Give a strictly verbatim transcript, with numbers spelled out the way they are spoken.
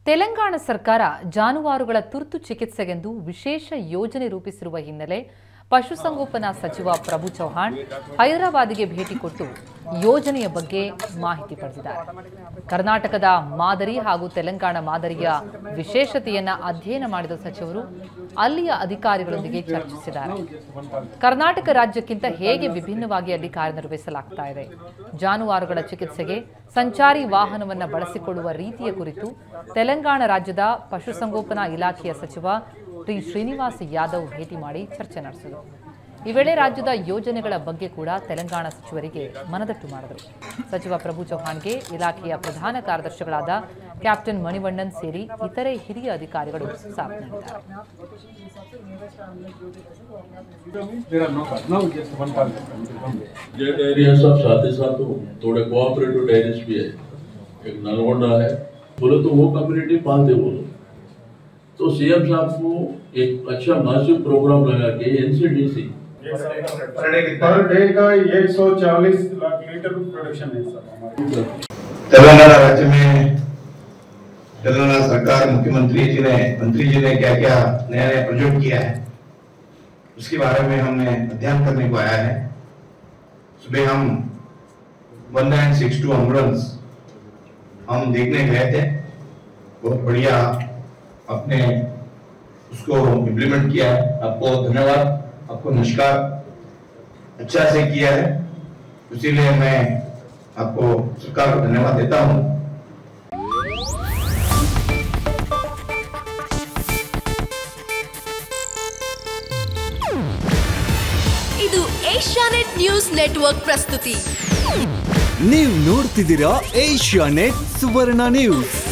ತೆಲಂಗಾಣ ಸರ್ಕಾರ ಜಾನುವಾರುಗಳ ತುರ್ತು ಚಿಕಿತ್ಸೆಗೆಂದು ವಿಶೇಷ ಯೋಜನೆ ರೂಪಿಸಿರುವ ಹಿನ್ನೆಲೆ ಪಶುಸಂಗೋಪನಾ ಸಚಿವ ಪ್ರಭು ಚೌಹಾಣ್ ಹೈದರಾಬಾದ್ಗೆ ಭೇಟಿ ಕೊಟ್ಟು ಯೋಜನೆಯ ಬಗ್ಗೆ ಮಾಹಿತಿ ಪಡೆದಿದ್ದಾರೆ. ಕರ್ನಾಟಕದ ಮಾದರಿ ಹಾಗೂ ತೆಲಂಗಾಣ ಮಾದರಿಯ ವಿಶೇಷತೆಯನ್ನ ಅಧ್ಯಯನ ಮಾಡಿದ ಸಚಿವರು ಅಲ್ಲಿಯ ಅಧಿಕಾರಿಗಳೊಂದಿಗೆ ಚರ್ಚಿಸಿದ್ದಾರೆ. ಕರ್ನಾಟಕ ರಾಜ್ಯಕ್ಕಿಂತ ಹೇಗೆ ವಿಭಿನ್ನವಾಗಿ ಅಲ್ಲಿ ಕಾರ್ಯನಿರ್ವಹಿಸಲಾಗ್ತಾ ಇದೆ, ಜಾನುವಾರುಗಳ ಚಿಕಿತ್ಸೆಗೆ ಸಂಚಾರಿ ವಾಹನವನ್ನು ಬಳಸಿಕೊಳ್ಳುವ ರೀತಿಯ ಕುರಿತು ತೆಲಂಗಾಣ ರಾಜ್ಯದ ಪಶುಸಂಗೋಪನಾ ಇಲಾಖೆಯ ಸಚಿವ ಟಿ ಶ್ರೀನಿವಾಸ್ ಯಾದವ್ ಭೇಟಿ ಮಾಡಿ ಚರ್ಚೆ ನಡೆಸಿದರು. ಈ ವೇಳೆ ರಾಜ್ಯದ ಯೋಜನೆಗಳ ಬಗ್ಗೆ ಕೂಡ ತೆಲಂಗಾಣ ಸಚಿವರಿಗೆ ಮನದಟ್ಟು ಮಾಡಿದರು. ಸಚಿವ ಪ್ರಭು ಚೌಹಾಣ್ಗೆ ಇಲಾಖೆಯ ಪ್ರಧಾನ ಕಾರ್ಯದರ್ಶಿಗಳಾದ ಕ್ಯಾಪ್ಟನ್ ಮಣಿವಣ್ಣನ್ ಸೇರಿ ಇತರೆ ಹಿರಿಯ ಅಧಿಕಾರಿಗಳು ಸಾಥ್ ನೀಡಿದ್ದಾರೆ. बोले तो वो कम्युनिटी पालते बोलो तो सीएम साहब को एक अच्छा मासिव प्रोग्राम लगा के एनसीडीसी पर डे का एक सौ चालीस लाख लीटर प्रोडक्शन है सर। तेलंगाना राज्य में तेलंगाना सरकार मुख्यमंत्री जी ने मंत्री जी ने क्या क्या नया नया प्रोजेक्ट किया है उसके बारे में हमने अध्ययन करने को आया है। सुबह हम one nine six two ambulance हम देखने गए थे, बहुत बढ़िया आपने उसको इम्प्लीमेंट किया है। आपको धन्यवाद, आपको नमस्कार, अच्छा से किया है, इसीलिए मैं आपको सरकार को धन्यवाद देता हूँ। ಇದು ಏಷ್ಯಾನೆಟ್ ನ್ಯೂಸ್ ನೆಟ್ವರ್ಕ್ ಪ್ರಸ್ತುತಿ. ನೀವು ನೋಡ್ತಿದ್ದೀರಾ ಏಷ್ಯಾನೆಟ್ ಸುವರ್ಣ ನ್ಯೂಸ್.